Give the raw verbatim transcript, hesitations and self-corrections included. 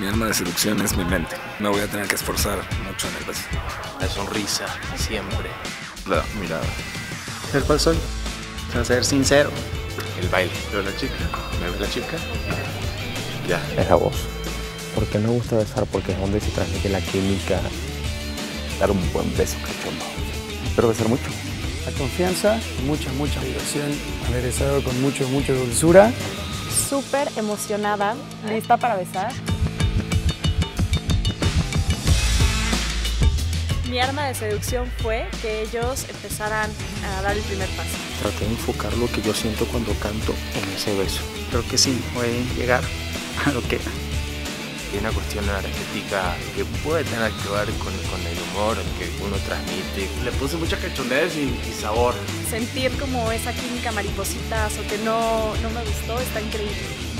Mi arma de seducción es mi mente. Me voy a tener que esforzar mucho en el beso. La sonrisa, siempre. La mirada. ¿Ser cuál soy? O sea, ser sincero. El baile. Pero la chica, ¿me ves la chica? Ya. Es la voz. Porque me gusta besar, porque es donde se transmite la química. Dar un buen beso cachondo. Espero besar mucho. La confianza, mucha, mucha diversión, aderezado con mucho, mucha dulzura. Súper emocionada, lista para besar. Mi arma de seducción fue que ellos empezaran a dar el primer paso. Traté de enfocar lo que yo siento cuando canto en ese beso. Creo que sí, voy a llegar a lo que... Hay una cuestión artística que puede tener que ver con, con el humor que uno transmite. Le puse mucha cachondez y, y sabor. Sentir como esa química maripositas o que no, no me gustó, está increíble.